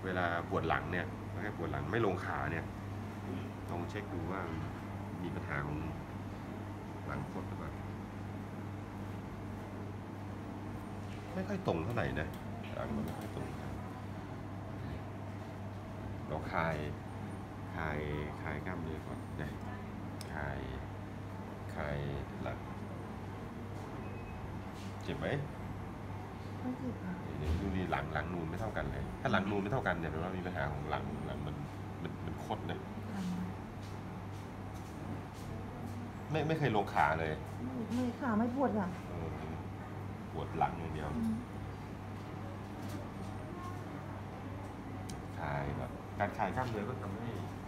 เวลาปวดหลังเนี่ยแค่ปวดหลังไม่ลงขาเนี่ยลองเช็คดูว่ามีปัญหาของหลังคดหรือเปล่าไม่ค่อยตรงเท่าไหร่นะหลังมันไม่ค่อยตรงเราคลายกล้ามเนื้อก่อนนะคลายหลังเจ็บไหมไม่เจ็บค่ะดูดีหลังนูนไม่เท่ากันเลยถ้าหลังนูนไม่เท่ากันเนี่ยแปลว่ามีปัญหาของหลังมันคดนะไม่เคยลงขาเลยไม่ขาไม่ปวดค่ะปวดหลังอย่างเดียวคลายแบบการคลายกล้ามเนื้อก็ทำให้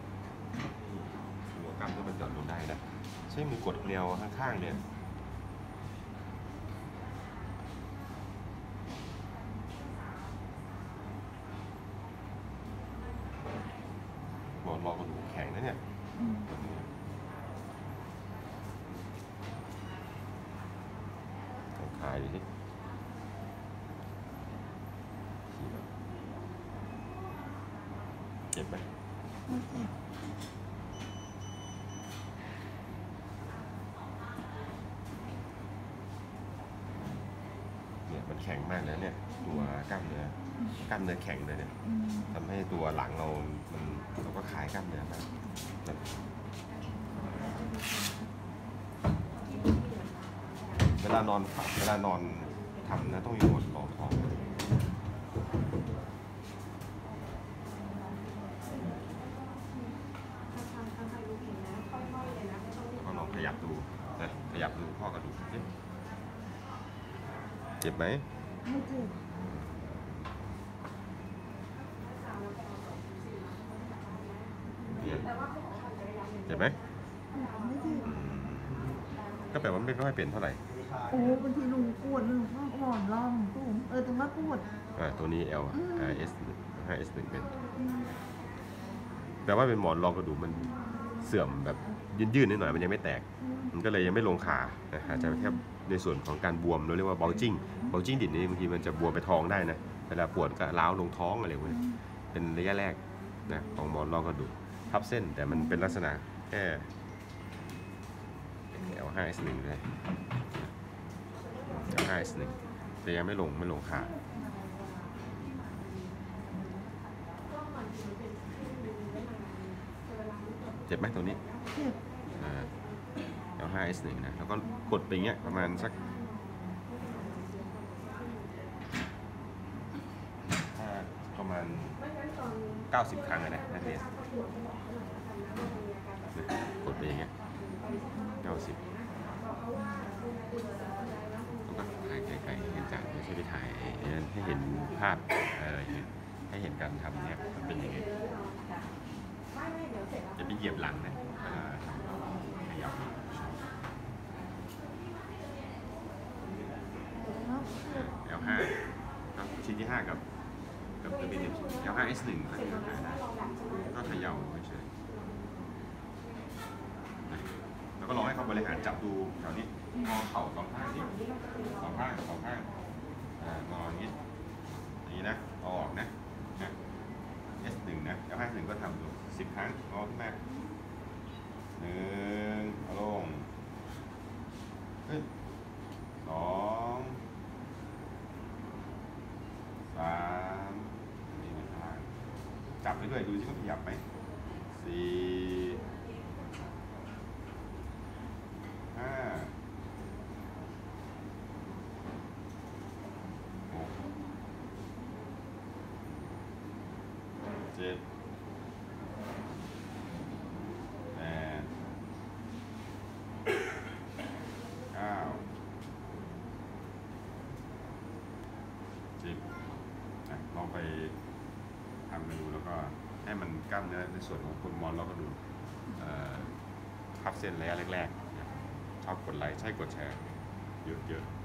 หัวกล้ามเนื้อมันหย่อนลงได้นะใช้มือกดแนวข้างๆเนี่ยรอกระดูกแข็งนะเนี่ยคลายดิเจ็บไหมไม่เจ็บเนี่ยมันแข็งมากนะเนี่ยตัวกล้ามเนื้อแข็งเลยเนี่ยทำให้ตัวหลังเราก็คลายกล้ามเนื้อมากเวลานอนทำนะต้องมีหมอนรองท้องก็ลองขยับดูนะขยับดูข้อกระดูกสิเจ็บไหมไม่เจ็บเจ็บไหมไม่เจ็บก็แปลว่าไม่ค่อยเป็นเท่าไหร่โอ้บางทีลุงปวดลุงข้างอ่อนร่องตุ้มตรงนั้นปวดตัวนี้ 5S1 เป็นแต่ว่าเป็นหมอนรองกระดูกมันเสื่อมแบบยืดนิดหน่อยมันยังไม่แตกมันก็เลยยังไม่ลงขาอาจจะแค่ในส่วนของการบวมเราเรียกว่าเบลจิ้งดินนี่บางทีมันจะบวมไปท้องได้นะเวลาปวดก็ล้าวลงท้องอะไรพวกนี้เป็นระยะแรกนะของหมอนรองกระดูกทับเส้นแต่มันเป็นลักษณะแค่ L5S1 เลย L5S1 แต่ยังไม่ลงขาเจ็บไหมตรงนี้เจ็บ L5S1 นะแล้วก็กดไปอย่างเงี้ยประมาณสักประมาณ90 ครั้งนะนักเรียนกดไปอย่างเงี้ย90แล้วก็ถ่ายไกลๆเห็นจากไม่ใช่ไปถ่ายให้เห็นภาพให้เห็นการทำเนี่ยมันเป็นยังไงจะไปเหยียบหลังนะขยับL5 ชิ้นที่ 5 กับจะเป็นL5S1 ก็เขย่าเฉยแล้วก็ลองให้เขาบริหารจับดูแถวนี้งอเข่า2 ข้างนี่2 ข้างงออย่างนี้นะเอาออกนะ S1 นะ L5S1 ก็ทำดู10 ครั้งงอขึ้นมา1เอาลงขึ้น2 3นี่นะครับจับไปด้วยดูที่เขาขยับไหม4 5 6 7 8 9 10ลองไปทำกันดูแล้วก็ให้มันกล้ามเนื้อในส่วนของคนมอนแล้วก็ดูทับเส้นระยะแรกๆชอบกดไลค์ใช่กดแชร์เยอะๆ